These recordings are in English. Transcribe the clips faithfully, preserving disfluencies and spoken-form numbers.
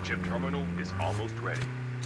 Chip terminal is almost ready.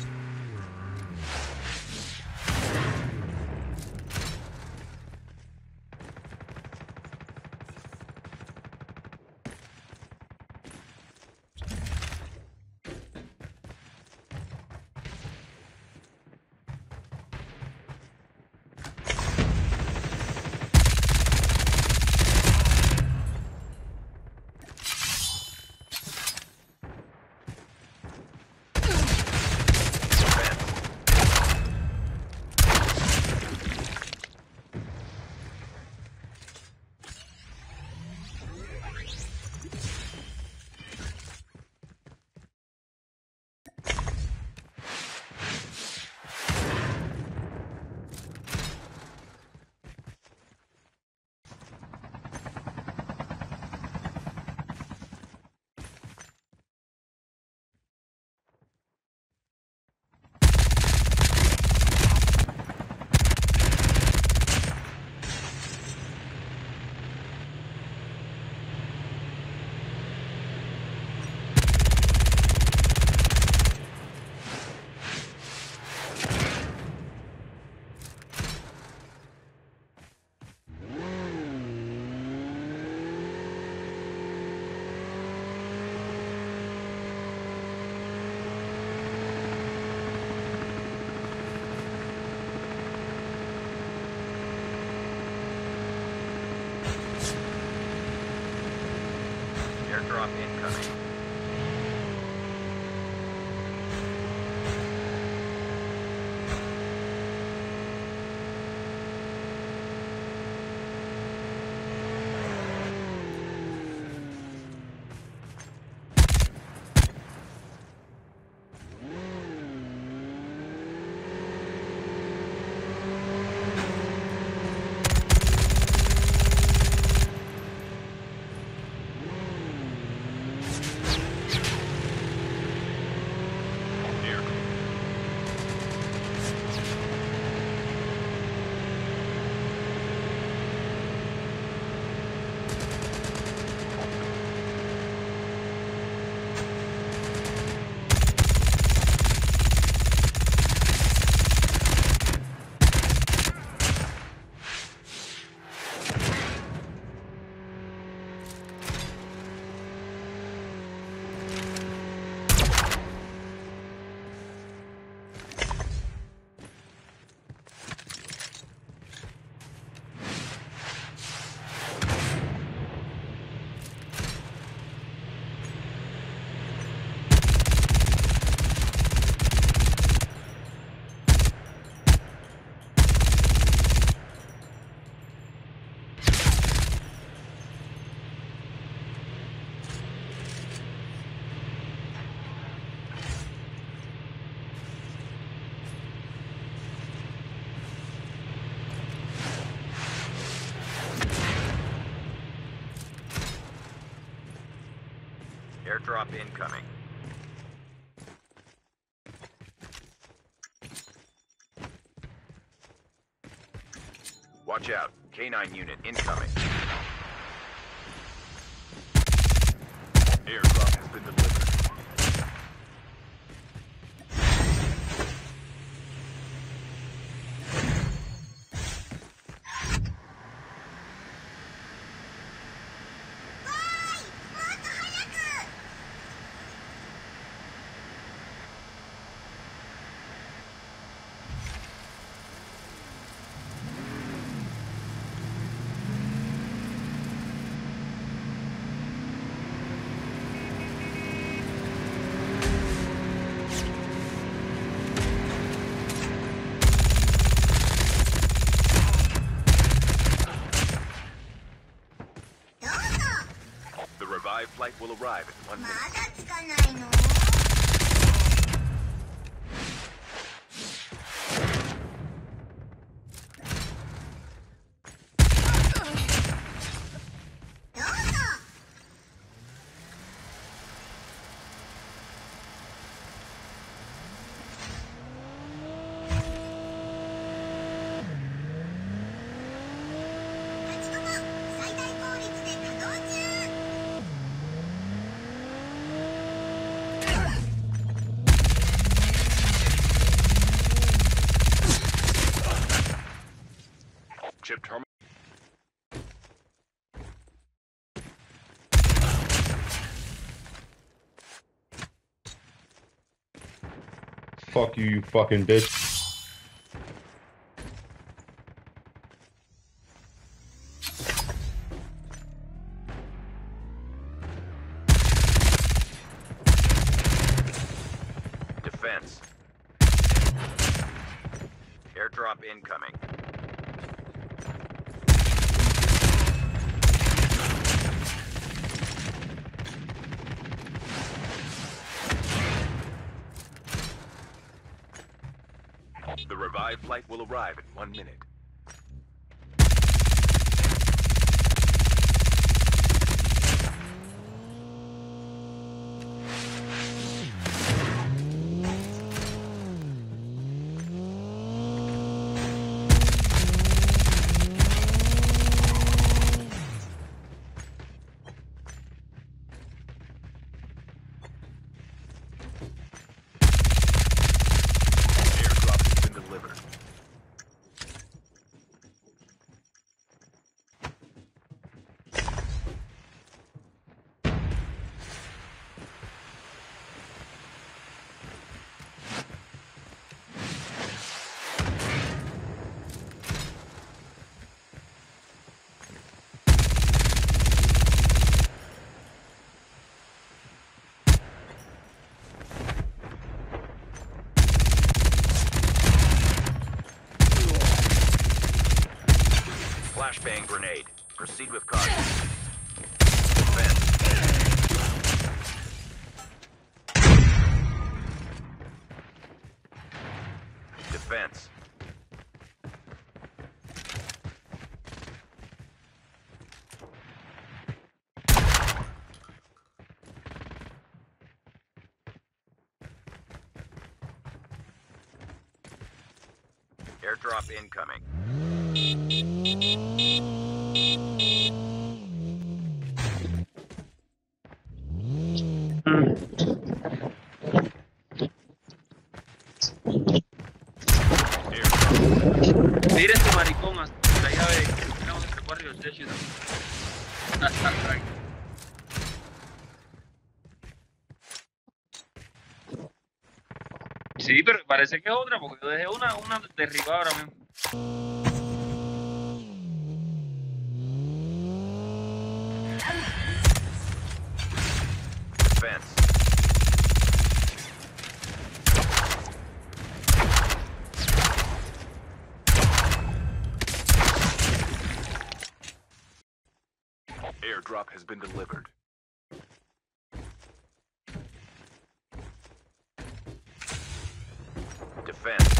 Airdrop incoming. Airdrop incoming. Watch out. K nine unit incoming. Airdrop has been delivered. Flight will arrive in one minute. まだつかないの? Chip terminal. Fuck you, you fucking bitch. Defense. Airdrop incoming. The revived flight will arrive in one minute. Flashbang grenade. Proceed with caution. Defense. Defense. Airdrop incoming. Mira este maricón hasta allá ve que tenemos que recorrer los techos. Sí, pero parece que es otra porque yo dejé una, una derribada ahora mismo. Defense. Airdrop has been delivered. Defense.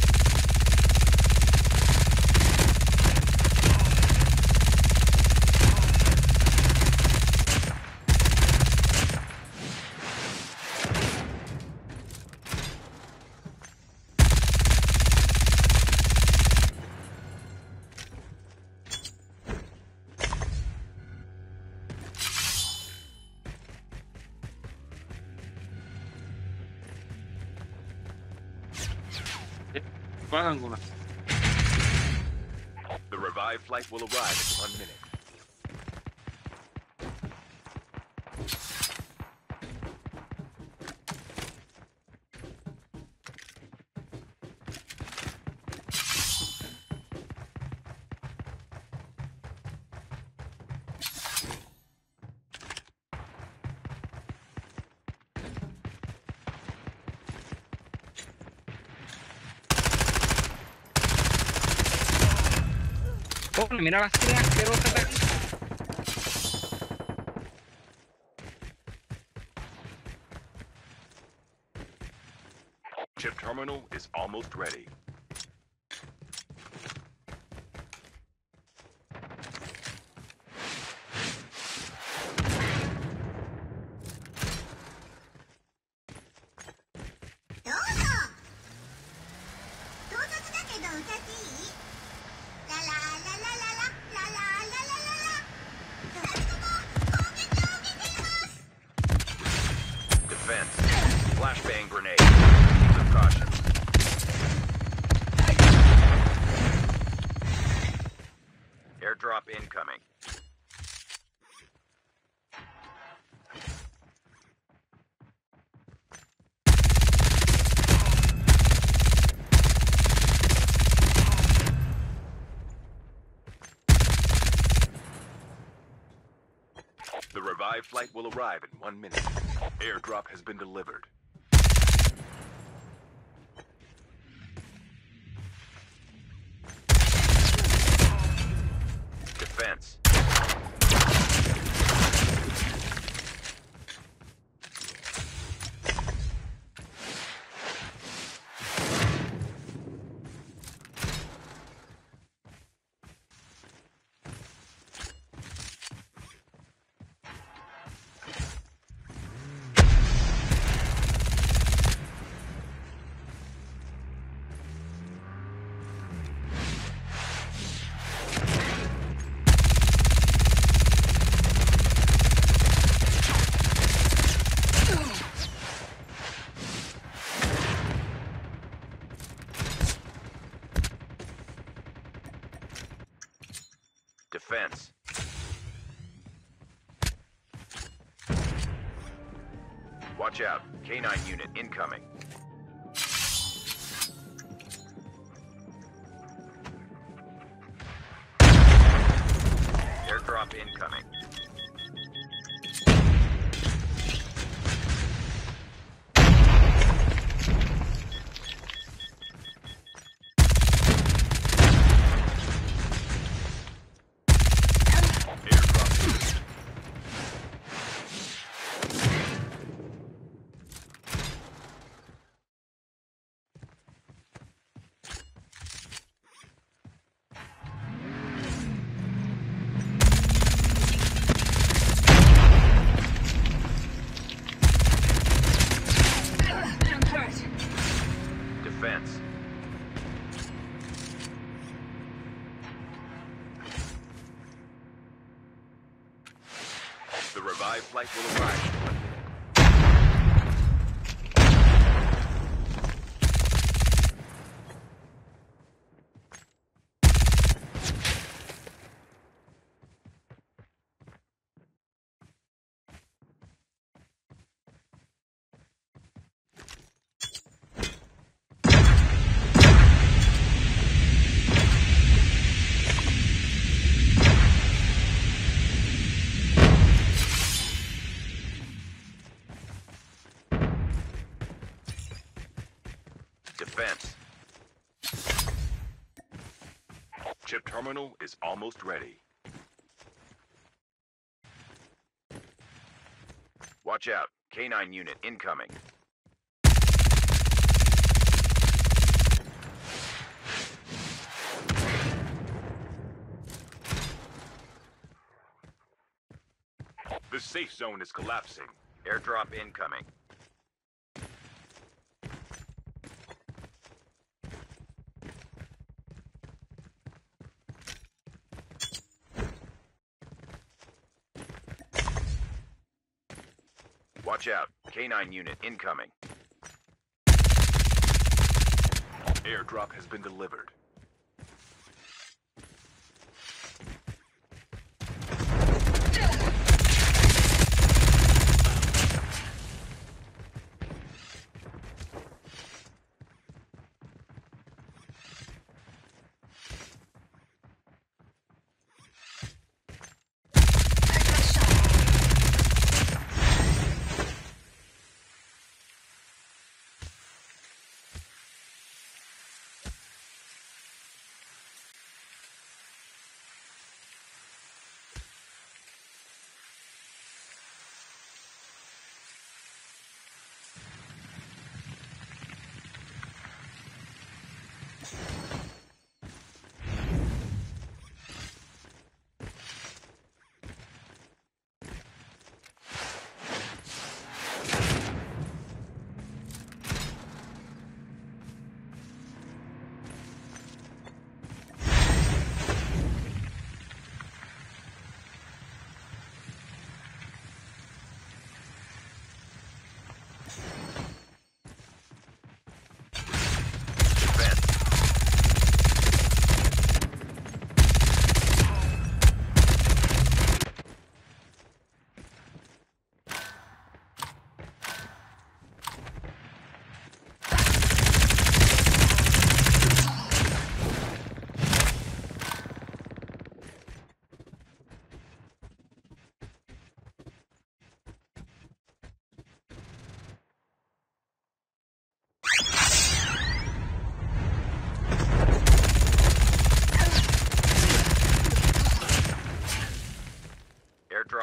The revived flight will arrive in one minute. Oh, mira las tres asquerosas de aquí. Chip terminal is almost ready. Defense. Flashbang grenade. Proceed with caution. Airdrop incoming. The revived flight will arrive in one minute. Airdrop has been delivered. Defense. Defense. Watch out. K nine unit incoming. Airdrop incoming. Defense. The revived flight will arrive. Defense. Chip terminal is almost ready. Watch out. K nine unit incoming. The safe zone is collapsing. Airdrop incoming. Watch out. K nine unit incoming. Airdrop has been delivered.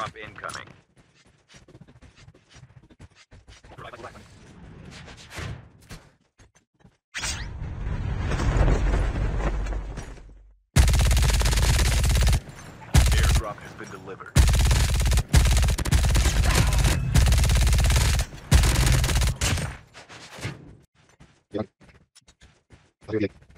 Airdrop incoming. Airdrop has been delivered. Okay.